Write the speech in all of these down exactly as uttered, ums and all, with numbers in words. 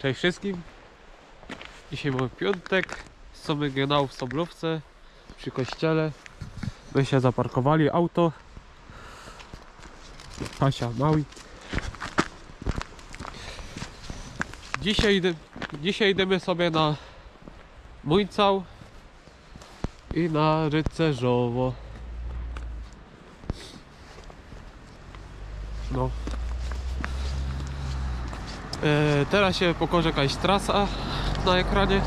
Cześć wszystkim. Dzisiaj mamy piątek. Mamy generał w Soblówce przy kościele. My się zaparkowali auto. Kasia, Maui. Dzisiaj, idę, dzisiaj idziemy sobie na Mójcał i na Rycerzowo. No. E, teraz się pokaże jakaś trasa na ekranie.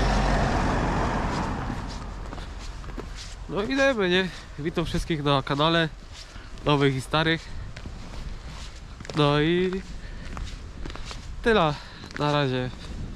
No idziemy, nie? Witam wszystkich na kanale, nowych i starych. No i tyle na razie.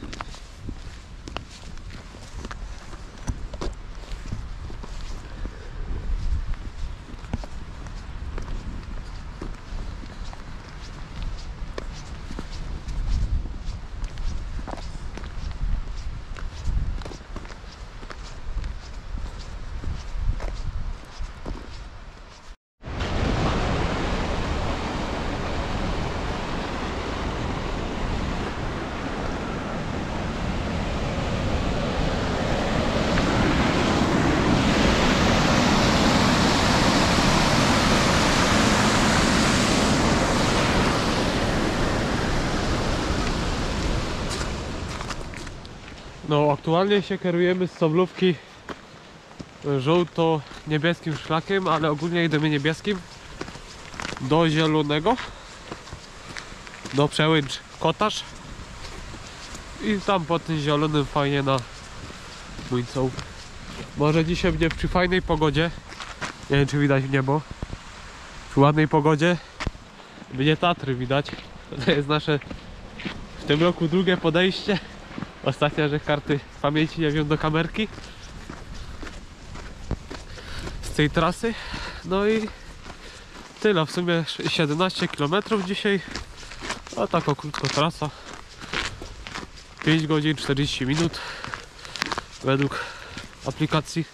No, aktualnie się kierujemy z Soblówki żółto-niebieskim szlakiem, ale ogólnie idziemy niebieskim do zielonego, do Przełęcz Kotarz i tam po tym zielonym fajnie na Mójcą. Może dzisiaj będzie przy fajnej pogodzie, nie wiem czy widać niebo, przy ładnej pogodzie będzie Tatry widać. To jest nasze w tym roku drugie podejście. Ostatnia, że karty pamięci nie wiem do kamerki z tej trasy. No i tyle, w sumie siedemnaście kilometrów dzisiaj. A taka krótka trasa, pięć godzin czterdzieści minut według aplikacji.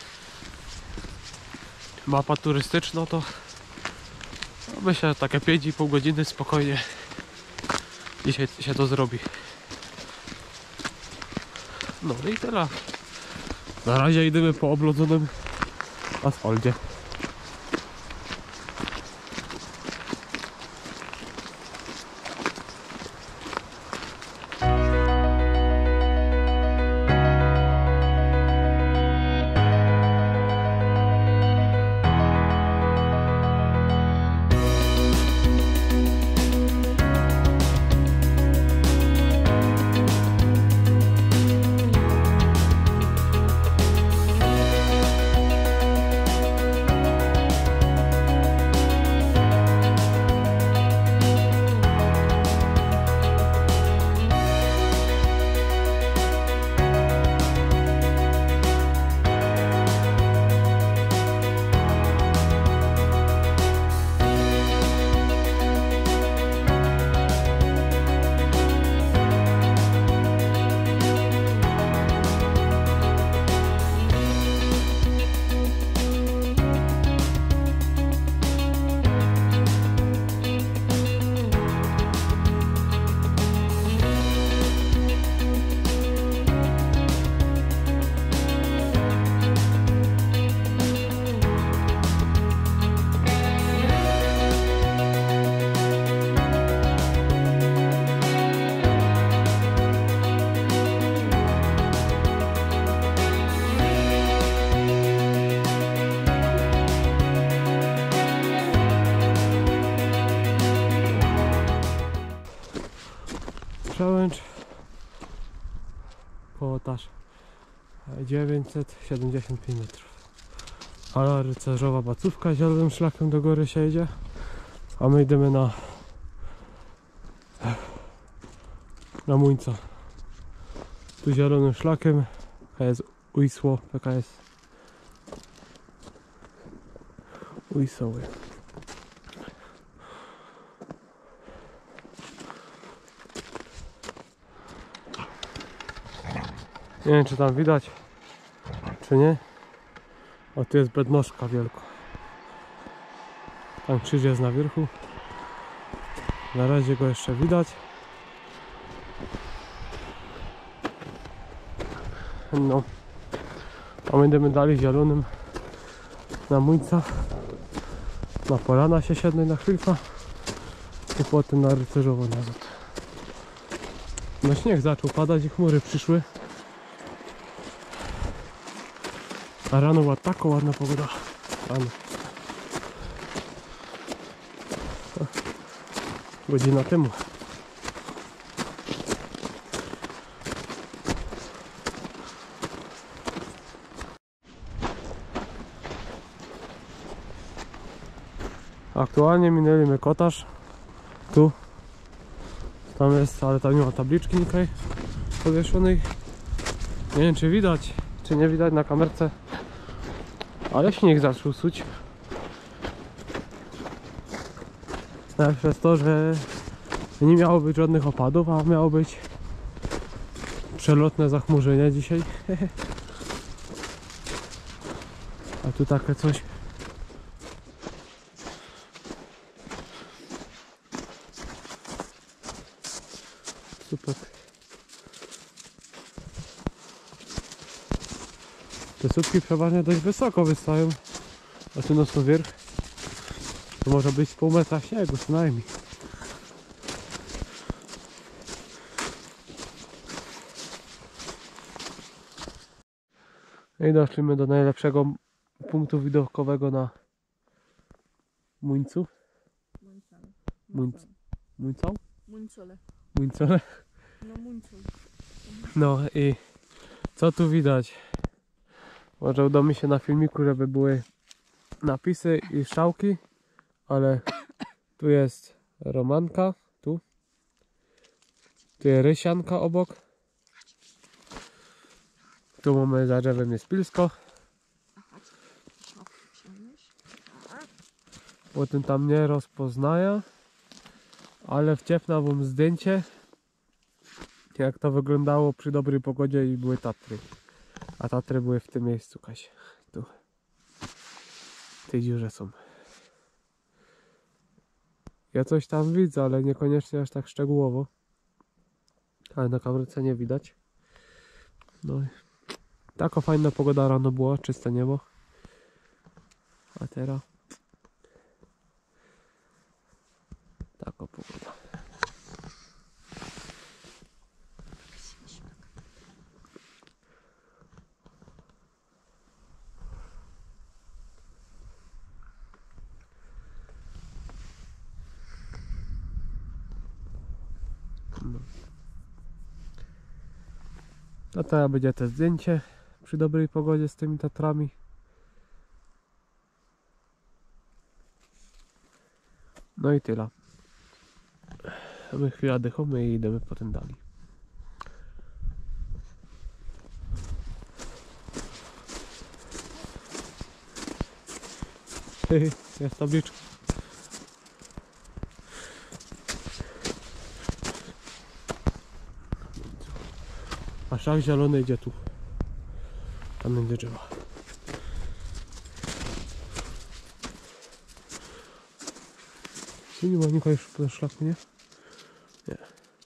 Mapa turystyczna to myślę, że takie pięć i pół godziny spokojnie dzisiaj się to zrobi. No i tyle. Na razie idziemy po oblodzonym asfalcie. Przełęcz Kotarz dziewięćset siedemdziesiąt pięć metrów. Ale rycerzowa bacówka zielonym szlakiem do góry się jedzie, a my idziemy na na Mójca. Tu zielonym szlakiem P K S Ujsło, P K S Ujsoły. Nie wiem czy tam widać, czy nie. O, tu jest bednożka wielka. Tam krzyż jest na wierzchu. Na razie go jeszcze widać. No. A my będziemy dalej zielonym na Muńca. Na polana się siednę na chwilkę i potem na Rycerzowo nazad. No śnieg zaczął padać i chmury przyszły. A rano była taka ładna pogoda. Rano. Godzina temu. Aktualnie minęliśmy kotarz. Tu. Tam jest, ale tam nie ma tabliczki nikai powieszonej. Nie wiem, czy widać, czy nie widać na kamerce. Ale śnieg zaczął suć. Tak, przez to, że nie miało być żadnych opadów, a miało być przelotne zachmurzenie dzisiaj. A tu takie coś. Super. Te słupki przeważnie dość wysoko wystają. A tu no są wierch. To może być z pół metra śniegu co najmniej. I doszliśmy do najlepszego punktu widokowego na Muńcu. Muńc... Muńcą? Muńcole. Muńcole? No Muńcol. No i co tu widać? Może uda mi się na filmiku, żeby były napisy i strzałki, ale tu jest Romanka, tu. Tu jest Rysianka obok. Tu mamy za drzewem jest Pilsko. Bo tym tam nie rozpoznaję, ale wciepnę wam zdjęcie, jak to wyglądało przy dobrej pogodzie i były Tatry. A Tatry były w tym miejscu, Kaś. Tu. W tej dziurze są. Ja coś tam widzę, ale niekoniecznie aż tak szczegółowo. Ale na kamerce nie widać. No i taka fajna pogoda rano była, czyste niebo. A teraz taka pogoda. No. A teraz będzie to zdjęcie przy dobrej pogodzie z tymi Tatrami. No i tyle. A my chwilę dychamy i idziemy potem dalej. Jest tabliczka. A szach zielony idzie tu. Tam będzie drzewa. Tu nie ma nikogo już po szlaku, nie? Nie.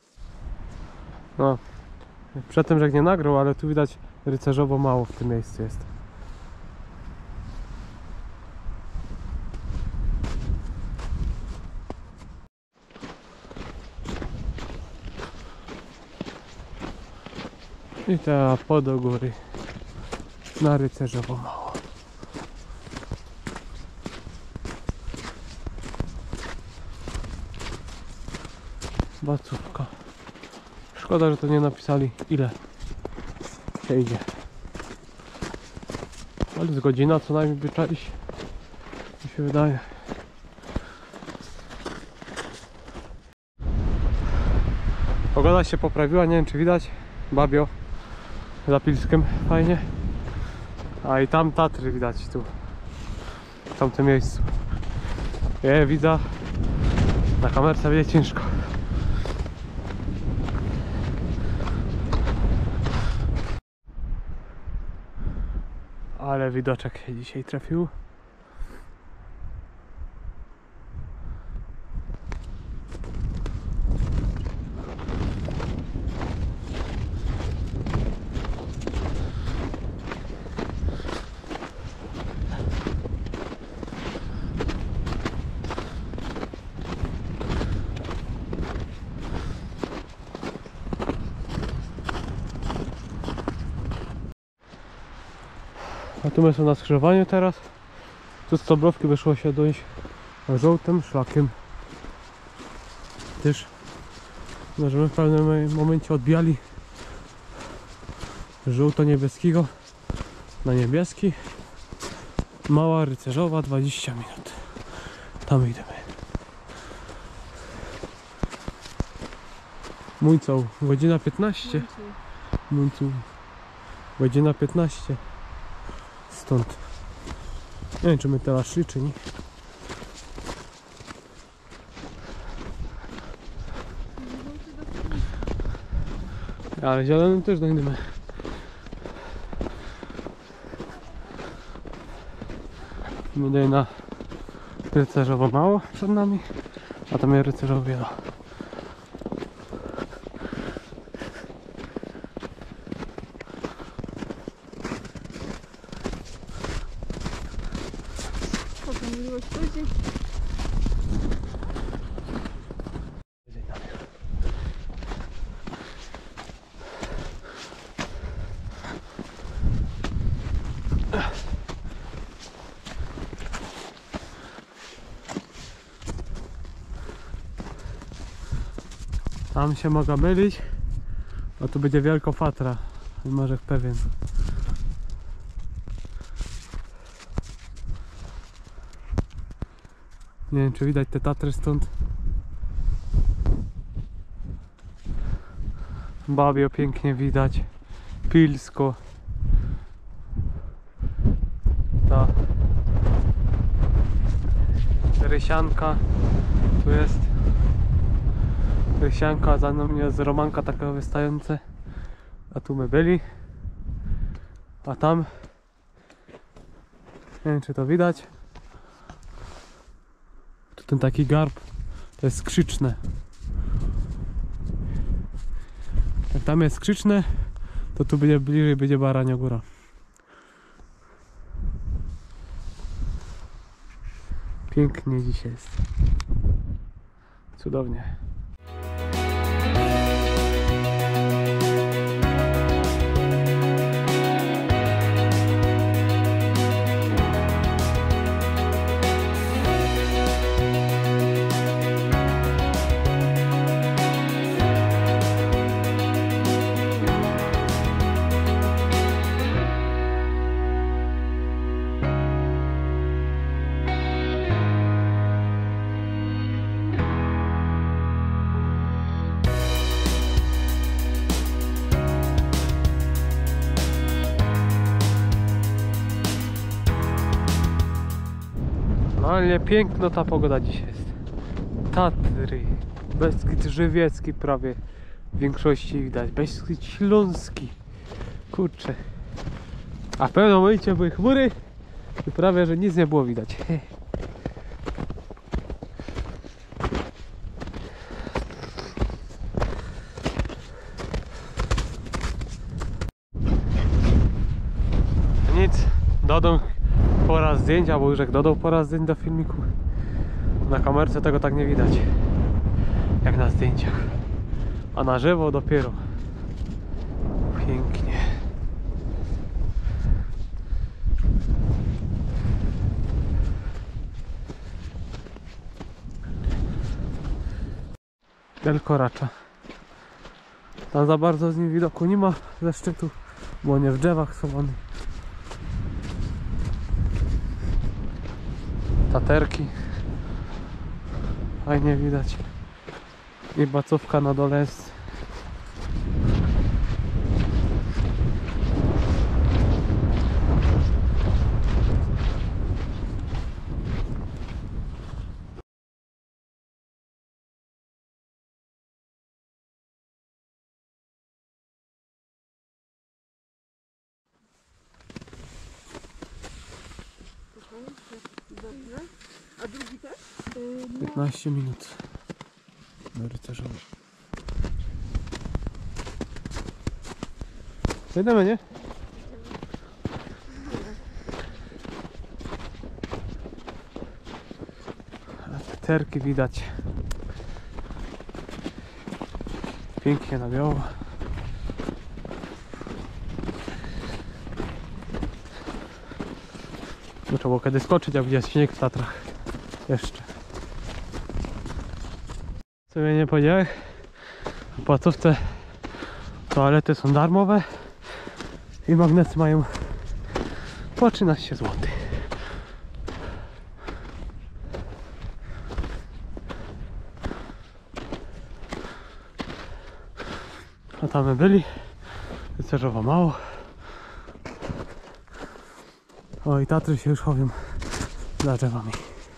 No. Przed tym, że nie nagrał, ale tu widać rycerzowo mało w tym miejscu jest. I teraz po do góry na rycerzowo mało. Bacówka. Szkoda, że to nie napisali ile się idzie. Ale z godzina co najmniej by trzeba iść, mi się wydaje. Pogoda się poprawiła, nie wiem czy widać. Babio za Pilskiem, fajnie. A i tam Tatry widać tu, w tamtym miejscu. Je widzę, na kamerce będzie ciężko. Ale widoczek się dzisiaj trafił. A tu my są na skrzyżowaniu teraz. Tu z Tobrowki wyszło się dojść żółtym szlakiem. Też możemy w pewnym momencie odbijali żółto-niebieskiego na niebieski. Mała rycerzowa, dwadzieścia minut. Tam idziemy. Muńcoł, godzina piętnaście. Muńcoł, godzina piętnaście. Stąd. Nie wiem, czy my teraz szli, czy nie. Ale zielonym też dojdziemy. Będzie na rycerzowo mało przed nami, a tam jest rycerzowo wiele. Potem miłość ludzi. Tam się mogę mylić, a tu będzie Wielkofatra, może pewien. Nie wiem, czy widać te Tatry stąd. Babio pięknie widać. Pilsko. Ta Rysianka tu jest. Rysianka, za mną jest Romanka taka wystające. A tu my byli. A tam nie wiem, czy to widać. Tu ten taki garb to jest skrzyczne. Jak tam jest skrzyczne, to tu będzie bliżej będzie Barania Góra. Pięknie dzisiaj jest. Cudownie. Ale piękno ta pogoda dzisiaj jest. Tatry, Beskid Żywiecki prawie w większości widać. Beskid Śląski. Kurczę. A w pewnym momencie były chmury i prawie, że nic nie było widać. Nic, dodam pora zdjęć, albo już jak dodał pora zdjęć do filmiku. Na kamerce tego tak nie widać jak na zdjęciach, a na żywo dopiero. Pięknie. Del Koracza. Tam za bardzo z nim widoku nie ma ze szczytu, bo nie w drzewach schowany. Taterki fajnie widać i bacówka na dole jest. Dobrze. A drugi też? Yy, no. piętnaście minut do rycerzowa. Jedziemy, nie? Terki widać. Pięknie na biało. No, trzeba było kiedy skoczyć, a gdzie jest śnieg w Tatrach. Jeszcze. Co mnie nie powiedziałeś? W placówce toalety są darmowe i magnesy mają po trzynaście złotych. A tam my byli, rycerzowo mało. O, i Tatry się już chowią za drzewami.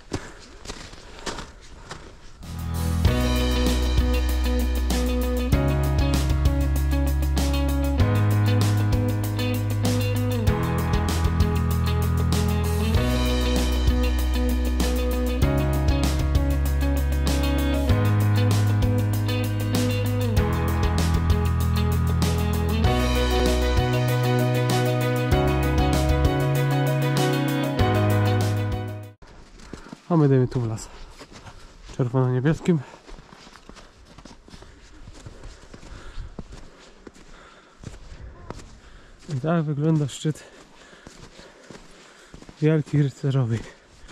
A my dajemy tu w las czerwono-niebieskim. I tak wygląda szczyt Wielki Rycerzowej.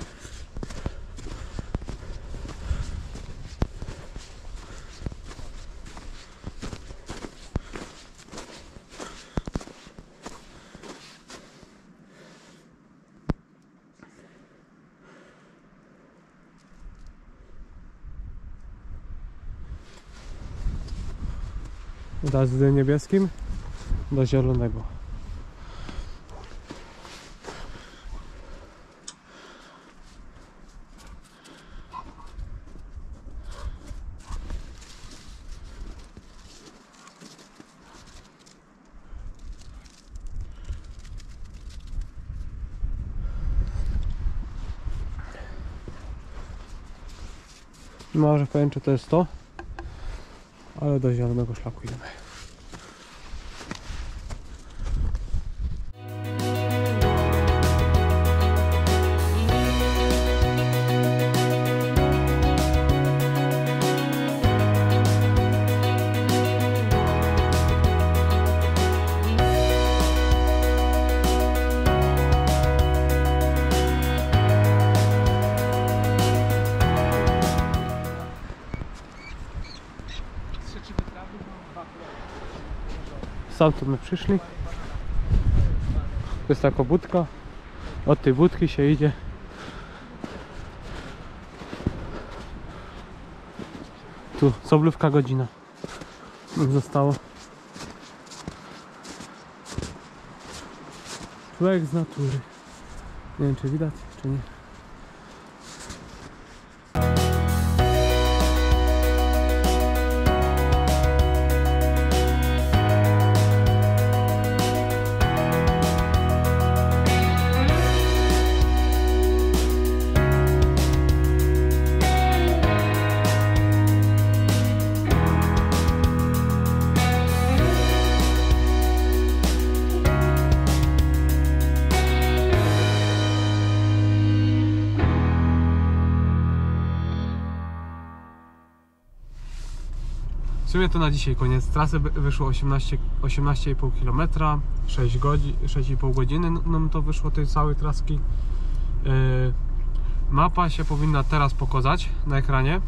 Teraz z niebieskim do zielonego. Może powiem, czy to jest to, ale do zielonego szlaku idziemy. Stamtąd my przyszli. To jest taka budka. Od tej budki się idzie. Tu soblówka godzina zostało. Człowiek z natury. Nie wiem, czy widać, czy nie. W sumie to na dzisiaj koniec trasy. Wyszło osiemnaście, osiemnaście i pół kilometra, sześć godzin, sześć i pół godziny nam to wyszło tej całej traski. Yy, mapa się powinna teraz pokazać na ekranie.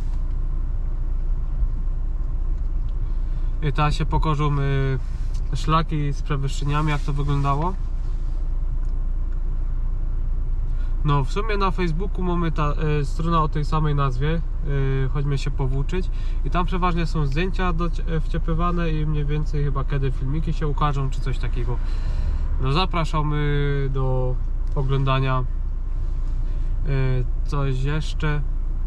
I teraz się pokażą yy, szlaki z przewyższeniami, jak to wyglądało. No w sumie na Facebooku mamy ta y, strona o tej samej nazwie, y, chodźmy się powłóczyć, i tam przeważnie są zdjęcia do, y, wciepywane i mniej więcej chyba kiedy filmiki się ukażą czy coś takiego. No zapraszamy do oglądania. Y, coś jeszcze?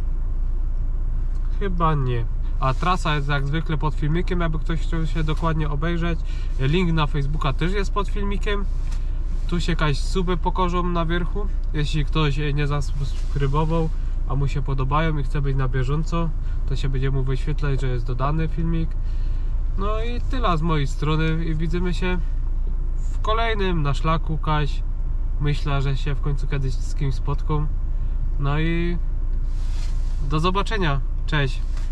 Chyba nie. A trasa jest jak zwykle pod filmikiem, jakby ktoś chciał się dokładnie obejrzeć. Link na Facebooka też jest pod filmikiem. Tu się jakaś suby pokażą na wierzchu. Jeśli ktoś nie zasubskrybował, a mu się podobają i chce być na bieżąco, to się będzie mu wyświetlać, że jest dodany filmik. No i tyle z mojej strony i widzimy się w kolejnym na szlaku Kaś. Myślę, że się w końcu kiedyś z kimś spotkam. No i do zobaczenia. Cześć.